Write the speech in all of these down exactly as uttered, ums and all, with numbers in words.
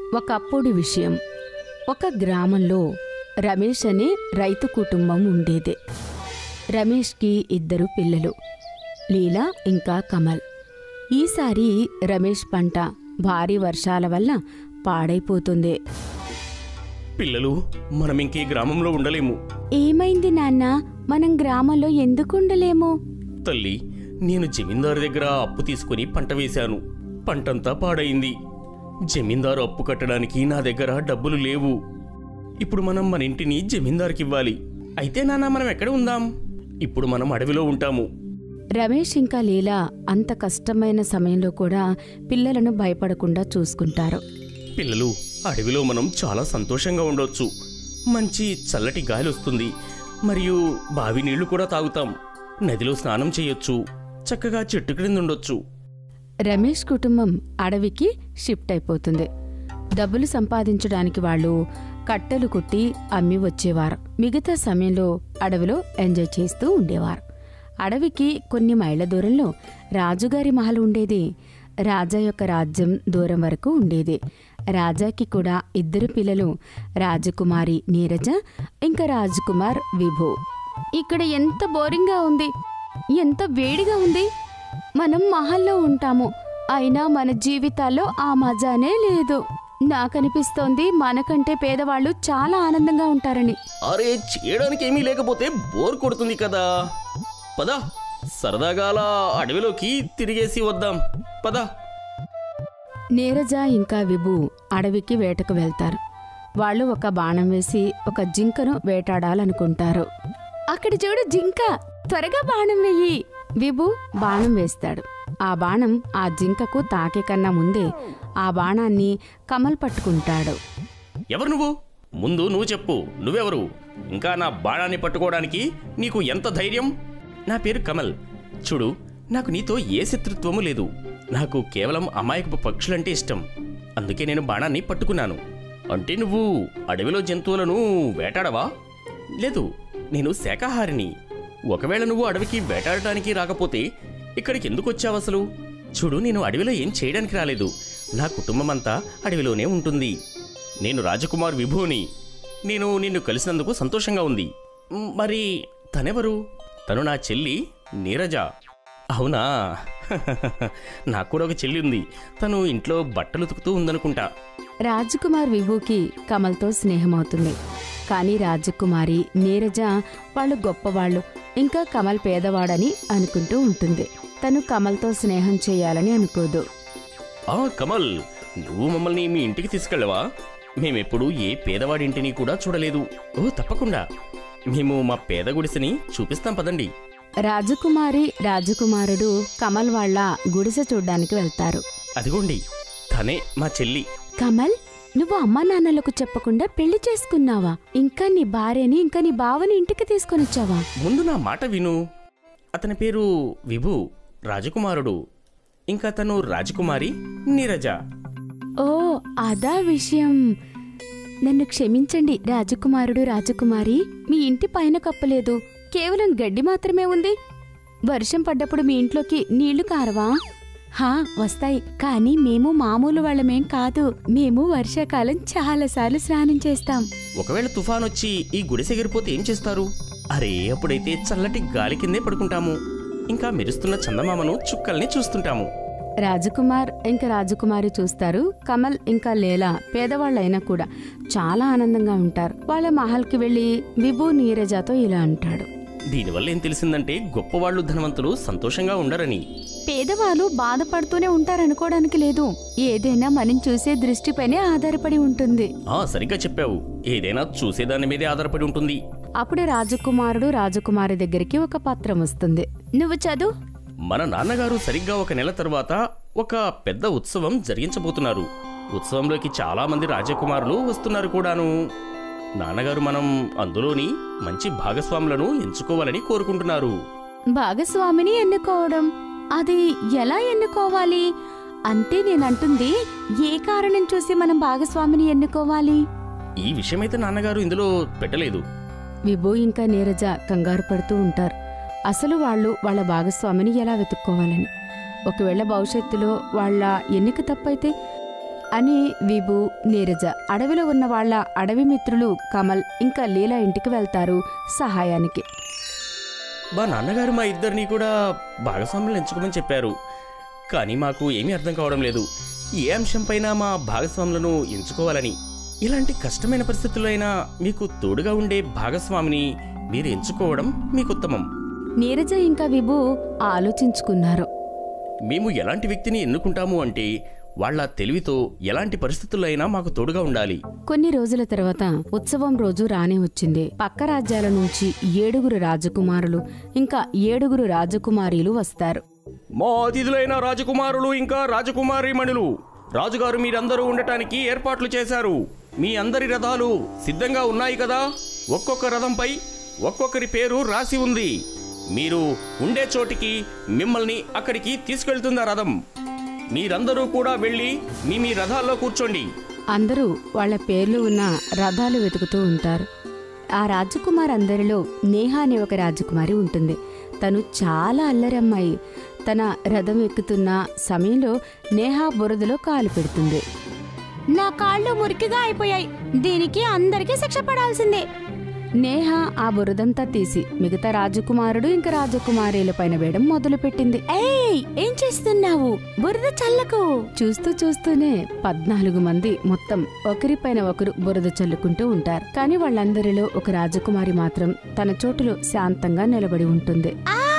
ఒకప్పుడు విషయం. ఒక గ్రామంలో రమేష్ అనే రైతు కుటుంబం ఉండేది. రమేష్కి ఇద్దరు పిల్లలు, లీలా ఇంకా కమల్. ఈసారి రమేష్ పంట భారీ వర్షాల వల్ల పాడైపోతుంది. పిల్లలు, మనం ఇంకే గ్రామంలో ఉండలేము. ఏమైంది నాన్న? మనం గ్రామంలో ఎందుకు ఉండలేము? తల్లి, నేను జమీందారు దగ్గర అప్పు తీసుకుని పంట వేశాను. పంటంతా పాడైంది. జమీందారు అప్పు కట్టడానికి నా దగ్గర డబ్బులు లేవు. ఇప్పుడు మనం మన ఇంటిని జమీందారుకి ఇవ్వాలి. అయితే నాన్న, మనం ఎక్కడ ఉందాం? ఇప్పుడు మనం అడవిలో ఉంటాము. రమేష్ ఇంకా లీలా అంత కష్టమైన సమయంలో కూడా పిల్లలను భయపడకుండా చూసుకుంటారు. పిల్లలు, అడవిలో మనం చాలా సంతోషంగా ఉండొచ్చు. మంచి చల్లటి గాలి వస్తుంది. మరియు బావి నీళ్లు కూడా తాగుతాం. నదిలో స్నానం చేయొచ్చు. చక్కగా చెట్టు క్రింద ఉండొచ్చు. రమేష్ కుటుంబం అడవికి షిఫ్ట్ అయిపోతుంది. డబ్బులు సంపాదించడానికి వాళ్ళు కట్టెలు కుట్టి అమ్మి వచ్చేవారు. మిగతా సమయంలో అడవిలో ఎంజాయ్ చేస్తూ ఉండేవారు. అడవికి కొన్ని మైళ్ళ దూరంలో రాజుగారి మహల్ ఉండేది. రాజా యొక్క రాజ్యం దూరం వరకు ఉండేది. రాజాకి కూడా ఇద్దరు పిల్లలు, రాజకుమారి నీరజ ఇంకా రాజకుమార్ విభు. ఇక్కడ ఎంత బోరింగ్గా ఉంది, ఎంత వేడిగా ఉంది. మనం మహల్లో ఉంటాము, అయినా మన జీవితాల్లో ఆ మజానే లేదు. నాకనిపిస్తోంది మనకంటే పేదవాళ్ళు చాలా ఆనందంగా ఉంటారని. అరే, చేయడానికి ఏమీ లేకపోతే బోర్ కొడుతుంది కదా. పద, సరదాగా అలా అడవిలోకి తిరిగేసి వద్దాం. పద. నీరజ ఇంకా విభు అడవికి వేటకు వెళ్తారు. వాళ్ళు ఒక బాణం వేసి ఒక జింకను వేటాడాలనుకుంటారు. అక్కడ చూడు జింక, త్వరగా బాణం వెయ్యి. విభు బాణం వేస్తాడు. ఆ బాణం ఆ జింకకు తాకే కన్నా ముందే ఆ బాణాన్ని కమల్ పట్టుకుంటాడు. ఎవరు నువ్వు? ముందు నువ్వు చెప్పు, నువ్వెవరు? ఇంకా నా బాణాన్ని పట్టుకోవడానికి నీకు ఎంత ధైర్యం? నా పేరు కమల్. చూడు, నాకు నీతో ఏ శత్రుత్వము లేదు. నాకు కేవలం అమాయకపు పక్షులంటే ఇష్టం. అందుకే నేను బాణాన్ని పట్టుకున్నాను. అంటే నువ్వు అడవిలో జంతువులను వేటాడవా? లేదు, నేను శాకాహారిని. ఒకవేళ నువ్వు అడవికి వేటాడటానికి రాకపోతే ఇక్కడికి ఎందుకు వచ్చావు అసలు? చూడు, నేను అడవిలో ఏం చేయడానికి రాలేదు. నా కుటుంబం అంతా అడవిలోనే ఉంటుంది. నేను రాజకుమార్ విభుని. నేను నిన్ను కలిసినందుకు సంతోషంగా ఉంది. మరి తనెవరు? తను నా చెల్లి నీరజ. అవునా? నాకు కూడా ఒక చెల్లి ఉంది. తను ఇంట్లో బట్టలు ఉతుకుతూ ఉందనుకుంటా. రాజకుమార్ విభుకి కమల్తో స్నేహమవుతుంది. కానీ రాజకుమారి నీరజ వాళ్ళు గొప్పవాళ్ళు, ఇంకా కమల్ పేదవాడని అనుకుంటూ ఉంటుంది. తను కమల్తో స్నేహం చేయాలని అనుకోదు. ఆ కమల్, నువ్వు మమ్మల్ని మీ ఇంటికి తీసుకెళ్ళవా? మేమెప్పుడు ఏ పేదవాడింటిని కూడా చూడలేదు. ఓ తప్పకుండా, మేము మా పేద గుడిసెని చూపిస్తాం, పదండి. రాజకుమారి రాజకుమారుడు కమల్ వాళ్ళ గుడిసె చూడ్డానికి వెళ్తారు. అదిగోండి, తనే మా చెల్లి. కమల్, నువ్వు అమ్మా నాన్నలకు చెప్పకుండా పెళ్లి చేసుకున్నావా? ఇంకా నీ భార్యని ఇంకా నీ బావని ఇంటికి తీసుకొనిచ్చావా? ముందు నా మాట విను. అతని పేరు విభు, రాజకుమారుడు. ఇంకా తను రాజకుమారి నీరజ. ఓ, అదా విషయం. నన్ను క్షమించండి రాజకుమారుడు రాజకుమారి. మీ ఇంటి పైన కప్పలేదు, కేవలం గడ్డి మాత్రమే ఉంది. వర్షం పడ్డప్పుడు మీ ఇంట్లోకి నీళ్లు కారవా? హా, వస్తాయి. కానీ మేము మామూలు వాళ్ళమేం కాదు. మేము వర్షాకాలం చాలాసార్లు స్నానం చేస్తాం. ఒకవేళ తుఫానొచ్చి ఈ గుడిసెగిరిపోతే ఏం చేస్తారు? అరే, అప్పుడైతే చల్లటి గాలి కిందే పడుకుంటాము. ఇంకా మెరుస్తున్న చందమామను చుక్కల్ని చూస్తుంటాము. రాజకుమార్ ఇంకా రాజకుమారి చూస్తారు. కమల్ ఇంకా లీలా పేదవాళ్ళైనా కూడా చాలా ఆనందంగా ఉంటారు. వాళ్ళ మహల్కి వెళ్లి విభు నీరజతో ఇలా అంటాడు. దీనివల్ల ఏం తెలిసిందంటే గొప్పవాళ్లు ధనవంతులు సంతోషంగా ఉండరని. పేదవాళ్ళు బాధపడుతూనే ఉంటారనుకోవడానికి లేదు. ఏదైనా మనం చూసే దృష్టిపైనే ఆధారపడి ఉంటుంది. ఆ సరిగ్గా చెప్పావు. ఏదైనా చూసేదాని మీదే ఆధారపడి ఉంటుంది. అప్పుడే రాజకుమారుడు రాజకుమారి దగ్గరికి ఒక పత్రం వస్తుంది. నువ్వు చదువు. మన నాన్నగారు సరిగ్గా ఒక నెల తర్వాత ఒక పెద్ద ఉత్సవం జరిగించబోతున్నారు. ఉత్సవంలోకి చాలా మంది రాజకుమారులు వస్తున్నారు కూడాను. నాన్నగారు మనం అందులోని మంచి భాగస్వాములను ఎంచుకోవాలని కోరుకుంటున్నారు. భాగస్వామిని ఎన్నుకోవడం? అది ఎలా ఎన్నుకోవాలి? అంటే నేనంటుంది, ఏ కారణం చూసి మనం భాగస్వామిని ఎన్నుకోవాలి? ఈ విషయమైతే నాన్నగారు ఇందులో పెట్టలేదు. విభు ఇంకా నీరజ కంగారు పడుతూ ఉంటారు. అసలు వాళ్ళు వాళ్ళ భాగస్వామిని ఎలా వెతుక్కోవాలని. ఒకవేళ భవిష్యత్తులో వాళ్ళ ఎన్నిక తప్పైతే అని విభు, నీరజ అడవిలో ఉన్న వాళ్ళ అడవి మిత్రులు కమల్ ఇంకా లీలా ఇంటికి వెళ్తారు సహాయానికి. మా నాన్నగారు మా ఇద్దరిని కూడా భాగస్వాములు ఎంచుకోమని చెప్పారు. కానీ మాకు ఏమీ అర్థం కావడం లేదు ఏ అంశంపైన మా భాగస్వాములను ఎంచుకోవాలని. ఇలాంటి కష్టమైన పరిస్థితుల్లో అయినా మీకు తోడుగా ఉండే భాగస్వామిని మీరు ఎంచుకోవడం మీకు ఉత్తమం. నీరజ ఇంకా విభు ఆలోచించుకున్నారు. మేము ఎలాంటి వ్యక్తిని ఎన్నుకుంటాము అంటే వాళ్ల తెలివితో ఎలాంటి పరిస్థితుల్లో అయినా మాకు తోడుగా ఉండాలి. కొన్ని రోజుల తర్వాత ఉత్సవం రోజు రానే వచ్చింది. పక్క రాజ్యాల నుంచి ఏడుగురు రాజకుమారులు ఇంకా ఏడుగురు రాజకుమారీలు వస్తారు. మా అతిథులైన రాజకుమారులు ఇంకా రాజకుమారీమణులు, రాజుగారు మీరందరూ ఉండటానికి ఏర్పాట్లు చేశారు. మీ అందరి రథాలు సిద్ధంగా ఉన్నాయి కదా? ఒక్కొక్క రథంపై ఒక్కొక్కరి పేరు రాసి ఉంది. మీరు ఉండే చోటికి మిమ్మల్ని అక్కడికి తీసుకెళ్తున్న రథం. మీరందరూ కూడా వెళ్ళి మీ మీ రథాల్లో కూర్చోండి. అందరూ వాళ్ల పేర్లు ఉన్న రథాలు వెతుకుతూ ఉంటారు. ఆ రాజకుమార్ అందరిలో నేహా అనే ఒక రాజకుమారి ఉంటుంది. తను చాలా అల్లరమ్మాయి. తన రథం ఎక్కుతున్న సమయంలో నేహా బురదలో కాలు పెడుతుంది. నా కాళ్ళు మురికిగా అయిపోయాయి, దీనికి అందరికీ శిక్ష పడాల్సిందే. నేహా ఆ బురదంతా తీసి మిగతా రాజకుమారుడు ఇంకా రాజకుమారీల పైన వేయడం మొదలు పెట్టింది. ఏయ్, ఏం చేస్తున్నావు? బురద చల్లకు. చూస్తూ చూస్తూనే పద్నాలుగు మంది మొత్తం ఒకరిపైన ఒకరు బురద చల్లుకుంటూ ఉంటారు. కానీ వాళ్ళందరిలో ఒక రాజకుమారి మాత్రం తన చోటులో శాంతంగా నిలబడి ఉంటుంది.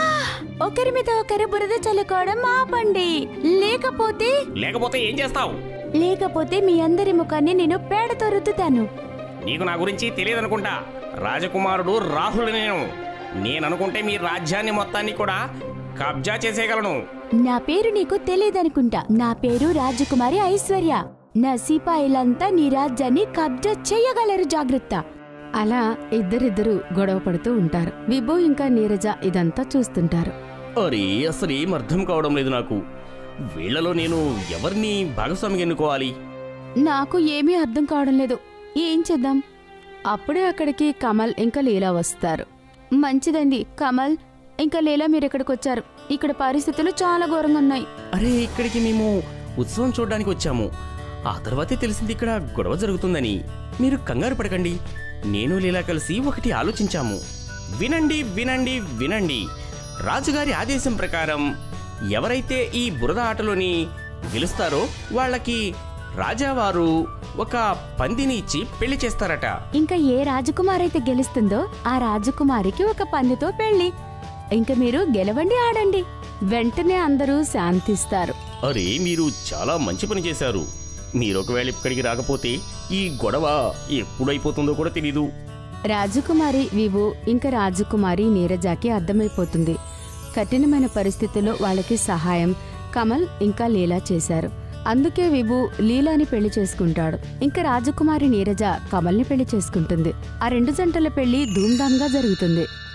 ఒకరి మీద ఒకరు బురద చల్లుకోవడం ఆపండి, లేకపోతే లేకపోతే ఏం చేస్తావు? లేకపోతే మీ అందరి ముఖాన్ని నేను పేడతో రుద్దుతాను. నీకు నా గురించి తెలియదనుకుంటా. రాజకుమారుడు రాహుల్ నేను. నేననుకుంటే మీ రాజ్యాన్ని మొత్తాన్ని కూడా కబ్జా చేసేయగలను. నా పేరు నీకు తెలియదనుకుంటా. నా పేరు రాజకుమారి ఐశ్వర్య. నా సిపాయిలంతా నీ రాజ్యాన్ని కబ్జా చేయగలరు, జాగ్రత్త. అలా ఇద్దరిద్దరు గొడవ పడుతూ ఉంటారు. విభు ఇంకా నీరజ ఇదంతా చూస్తుంటారు. అరే, అసలు ఏం అర్థం కావడం లేదు నాకు. వీళ్లలో నేను ఎవరిని భాగస్వామిగా ఎన్నుకోవాలి? నాకు ఏమీ అర్థం కావడం లేదు. ఏం చేద్దాం? అప్పుడే అక్కడికి కమల్ ఇంకా లీలా వస్తారు. మంచిదండి కమల్ ఇంకా లీలా, మీరు ఇక్కడికి వచ్చారు. ఇక్కడ పరిస్థితులు చాలా ఘోరంగా ఉన్నాయి. అరే, ఇక్కడికి మేము ఉత్సవం చూడడానికి వచ్చాము. ఆ తర్వాతే తెలిసింది ఇక్కడ గొడవ జరుగుతుందని. మీరు కంగారు పడకండి. నేను లీలా కలిసి ఒకటి ఆలోచించాము. వినండి వినండి వినండి రాజుగారి ఆదేశం ప్రకారం ఎవరైతే ఈ బురద ఆటలోని గెలుస్తారో వాళ్ళకి రాజావారు ఒక పందిని ఇచ్చి పెళ్లి చేస్తారట. ఇంకా ఏ రాజకుమారి అయితే గెలుస్తుందో ఆ రాజకుమారికి ఒక పందితో పెళ్లి. ఇంకా మీరు గెలవండి, ఆడండి. వెంటనే అందరూ శాంతిస్తారు. అరే, మీరు చాలా మంచి పని చేశారు. మీరొకవేళ ఇక్కడికి రాకపోతే ఈ గొడవ ఎప్పుడైపోతుందో కూడా తెలీదు. రాజకుమారి విభు ఇంకా రాజకుమారి నీరజాకి అర్థమైపోతుంది. కఠినమైన పరిస్థితుల్లో వాళ్ళకి సహాయం కమల్ ఇంకా లీలా చేశారు. అందుకే విభు లీలాని పెళ్లి చేసుకుంటాడు. ఇంకా రాజకుమారి నీరజ కమల్ని పెళ్లి చేసుకుంటుంది. ఆ రెండు జంటల పెళ్లి ధూమ్ధామ్గా జరుగుతుంది.